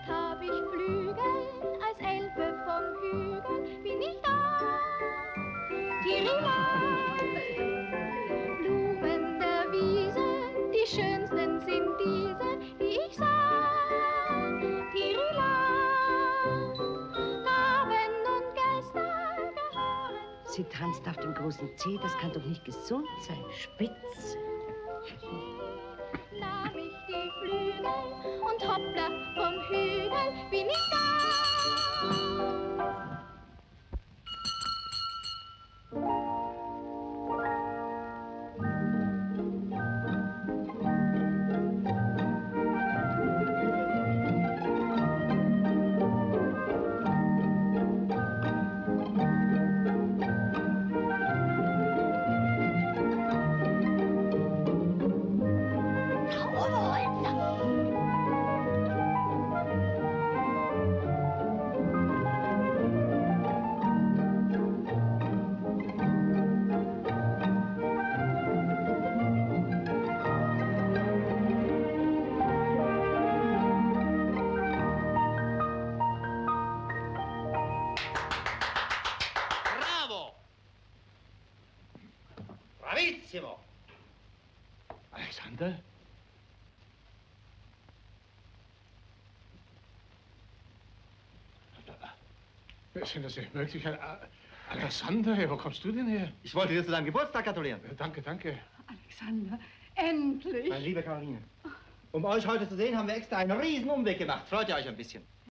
Bald hab ich Flügel, als Elfe vom Hügel bin ich da. Tirila, Blumen der Wiese, die schönsten sind diese, die ich sah. Tirila, Gaben und Gäste gehören. Sie tanzt auf dem großen C, das kann doch nicht gesund sein. Spitze. Nahm ich die Flügel und hoppla vom Hügel bin ich da. Bravissimo! Alexander? Sind das nicht möglich? Alexander, wo kommst du denn her? Ich wollte dir zu deinem Geburtstag gratulieren. Danke, danke. Alexander, endlich. Meine liebe Caroline, um euch heute zu sehen, haben wir extra einen riesen Umweg gemacht. Freut ihr euch ein bisschen?